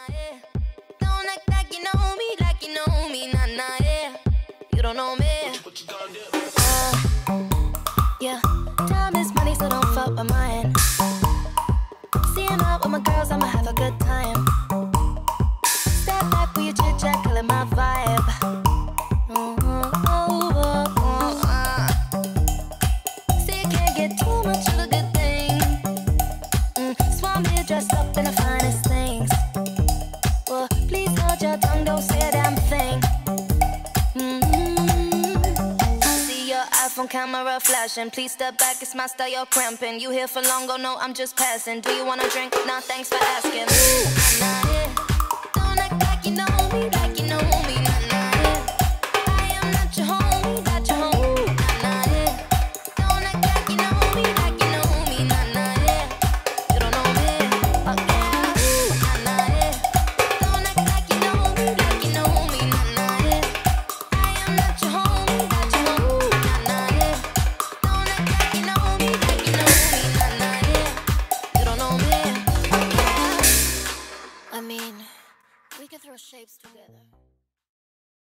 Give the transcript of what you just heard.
yeah. Don't act like you know me, nah, nah, yeah. You don't know me. What you gonna do? Yeah. Time is money, so don't fuck with mine. Seeing out with my girls, I'ma have a good time. Step back with your chit chat, killing my vibe. See, you can't get too much of a good thing. Swam here dressed up in the finest things. Well, please hold your tongue, don't say a damn thing. See your iPhone camera flashing. Please step back, it's my style, you're cramping. You here for long, go no, I'm just passing. Do you wanna drink? Nah, thanks for asking. Nah, yeah. Don't act like you know me, nah, nah, yeah. I am not your homie, not your homie, nah, nah, yeah. Don't act like you know me, nah, nah, yeah. You don't know me, oh yeah, nah, nah, yeah. Don't act like you know me, nah, nah, yeah. I am not your homie, nah, nah, yeah. Don't act like you know me, nah, nah, yeah. You don't know me, oh yeah. I mean, we could throw shapes together.